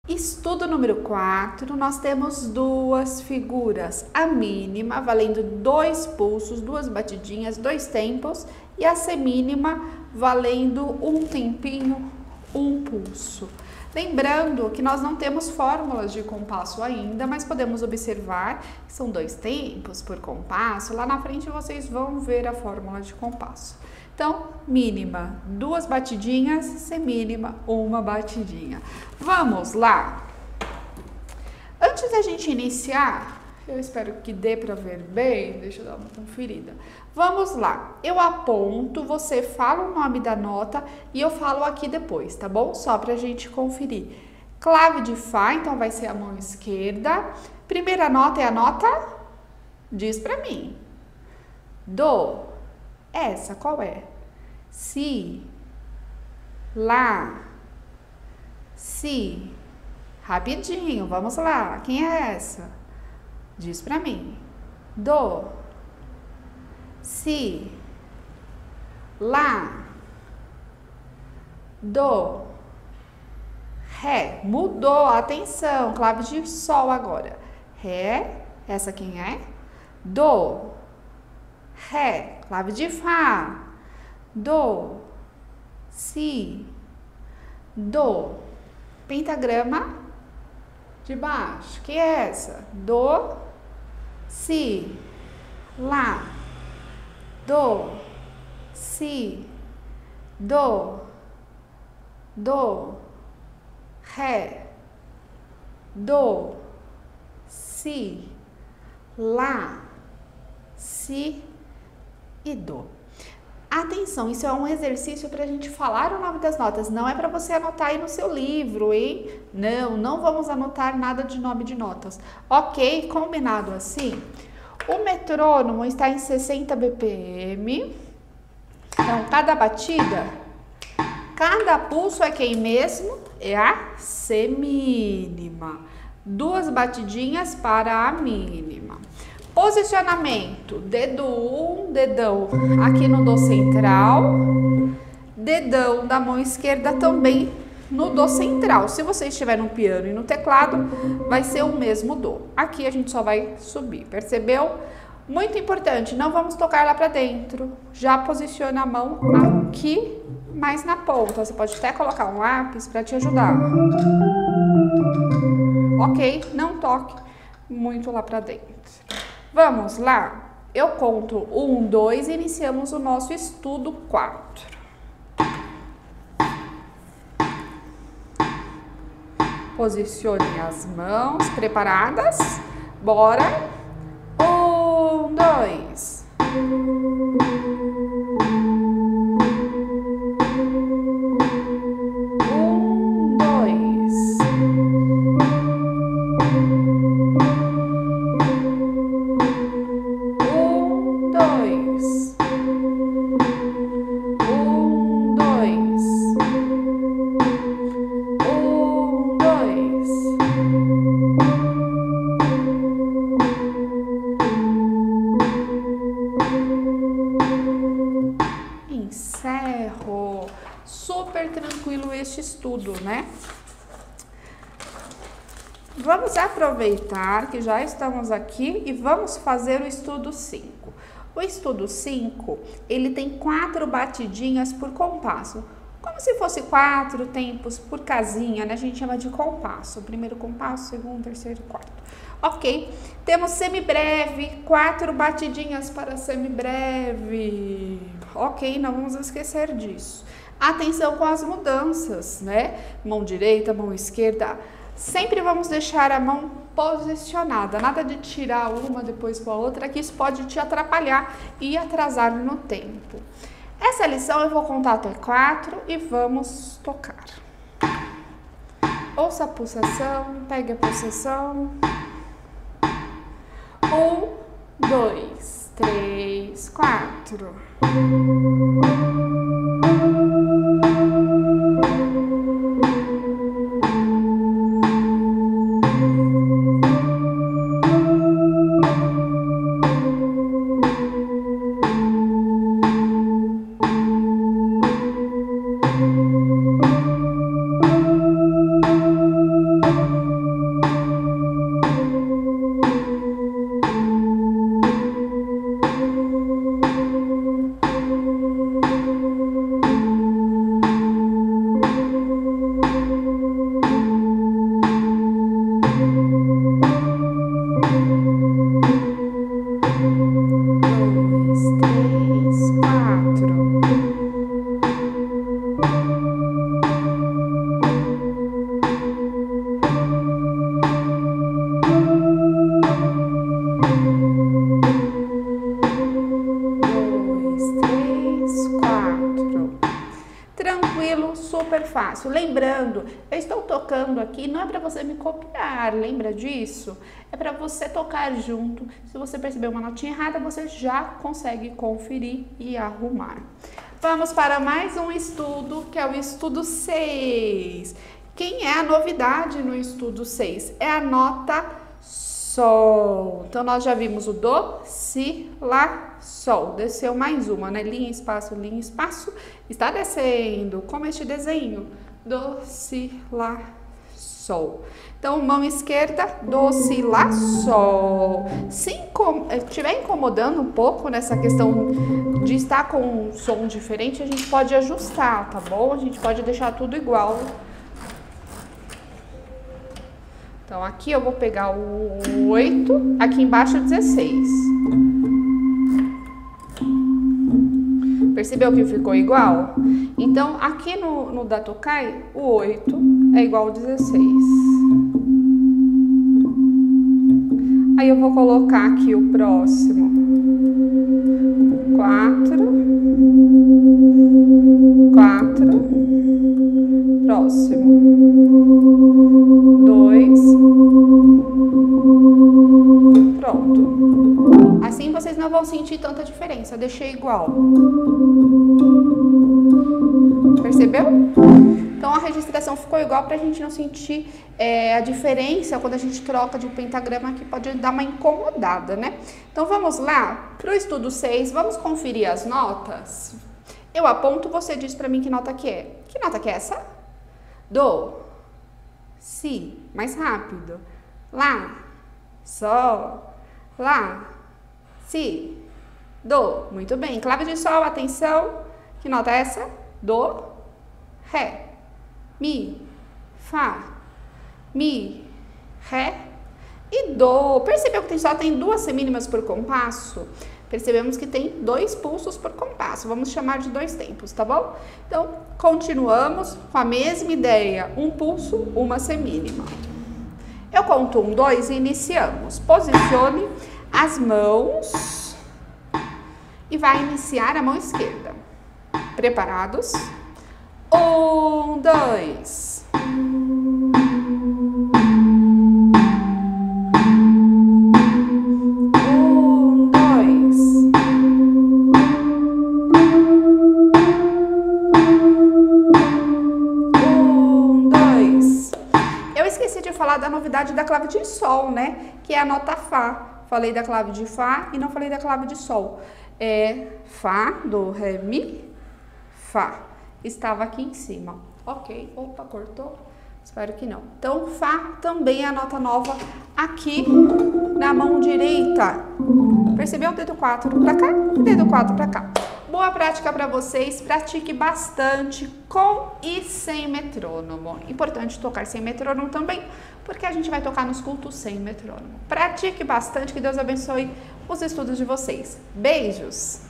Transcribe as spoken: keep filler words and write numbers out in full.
Estudo número quatro, nós temos duas figuras, a mínima valendo dois pulsos, duas batidinhas, dois tempos, e a semínima valendo um tempinho, um pulso. Lembrando que nós não temos fórmulas de compasso ainda, mas podemos observar que são dois tempos por compasso. Lá na frente vocês vão ver a fórmula de compasso. Então, mínima, duas batidinhas, semínima, uma batidinha. Vamos lá! Antes da gente iniciar, eu espero que dê para ver bem, deixa eu dar uma conferida. Vamos lá, eu aponto, você fala o nome da nota e eu falo aqui depois, tá bom? Só pra gente conferir. Clave de Fá, então vai ser a mão esquerda. Primeira nota é a nota? Diz pra mim. Do. Essa, qual é? Si. Lá. Si. Rapidinho, vamos lá. Quem é essa? Diz pra mim. Do. Si. Lá. Do. Ré. Mudou, atenção. Clave de Sol agora. Ré. Essa quem é? Do. Ré. Clave de Fá. Do. Si. Do. Pentagrama de baixo. Que é essa? Do. Si. Lá. Do. Si. Do. Do. Ré. Do. Si. Lá. Si. E do. Atenção, isso é um exercício para a gente falar o nome das notas, não é para você anotar aí no seu livro, hein? Não, não vamos anotar nada de nome de notas. Ok? Combinado assim? O metrônomo está em sessenta B P M, então cada batida, cada pulso é quem mesmo? É a semínima. Duas batidinhas para a mínima. Posicionamento, dedo um, dedão aqui no Dó central, dedão da mão esquerda também no Dó central. Se você estiver no piano e no teclado, vai ser o mesmo Dó. Aqui a gente só vai subir, percebeu? Muito importante, não vamos tocar lá para dentro. Já posiciona a mão aqui, mais na ponta. Você pode até colocar um lápis para te ajudar. Ok? Não toque muito lá para dentro. Vamos lá? Eu conto um, dois e iniciamos o nosso estudo quatro. Posicione as mãos, preparadas? Bora? Um, dois. Encerro. Super tranquilo este estudo, né? Vamos aproveitar que já estamos aqui e vamos fazer o estudo cinco. O estudo cinco, ele tem quatro batidinhas por compasso. Como se fosse quatro tempos por casinha, né? A gente chama de compasso. Primeiro compasso, segundo, terceiro, quarto. Ok. Temos semibreve, quatro batidinhas para semibreve. Ok, não vamos esquecer disso. Atenção com as mudanças, né? Mão direita, mão esquerda. Sempre vamos deixar a mão posicionada. Nada de tirar uma depois com a outra, que isso pode te atrapalhar e atrasar no tempo. Essa lição eu vou contar até quatro e vamos tocar. Ouça a pulsação, pegue a pulsação. Um, dois, três, quatro. compasso. Lembrando, eu estou tocando aqui, não é para você me copiar, lembra disso? É para você tocar junto. Se você perceber uma notinha errada, você já consegue conferir e arrumar. Vamos para mais um estudo, que é o estudo seis. Quem é a novidade no estudo seis? É a nota Sol. Então, nós já vimos o Do, Si, Lá, Sol. Desceu mais uma, né? Linha, espaço, linha, espaço. Está descendo, como este desenho. Do, Si, Lá, Sol. Então, mão esquerda, Do, Si, Lá, Sol. Se estiver incomodando um pouco nessa questão de estar com um som diferente, a gente pode ajustar, tá bom? A gente pode deixar tudo igual. Então, aqui eu vou pegar o oito, aqui embaixo o dezesseis. Percebeu que ficou igual? Então, aqui no, no da Tokai, o oito é igual ao dezesseis. Aí eu vou colocar aqui o próximo. quatro. quatro. Próximo. dois. Pronto. Assim vocês não vão sentir tanta diferença. Eu deixei igual. Percebeu? Então a registração ficou igual para a gente não sentir é, a diferença quando a gente troca de pentagrama, que pode dar uma incomodada, né? Então vamos lá para o estudo seis. Vamos conferir as notas. Eu aponto, você diz para mim que nota que é. Que nota que é essa? Do, Si, mais rápido. Lá, Sol, Lá, Si, Do. Muito bem. Clave de Sol, atenção. Que nota é essa? Do, Ré, Mi, Fá, Mi, Ré e Do. Percebeu que só tem duas semínimas por compasso? Percebemos que tem dois pulsos por compasso, vamos chamar de dois tempos, tá bom? Então, continuamos com a mesma ideia, um pulso, uma semínima. Eu conto um, dois e iniciamos. Posicione as mãos e vai iniciar a mão esquerda. Preparados? Um, dois. Falar da novidade da clave de Sol, né? Que é a nota Fá. Falei da clave de Fá e não falei da clave de Sol. É Fá, Do, Ré, Mi, Fá. Estava aqui em cima. Ok. Opa, cortou? Espero que não. Então, Fá também é a nota nova aqui na mão direita. Percebeu? O dedo quatro para cá e o dedo quatro para cá. Boa prática para vocês, pratique bastante com e sem metrônomo. Importante tocar sem metrônomo também, porque a gente vai tocar nos cultos sem metrônomo. Pratique bastante, que Deus abençoe os estudos de vocês. Beijos!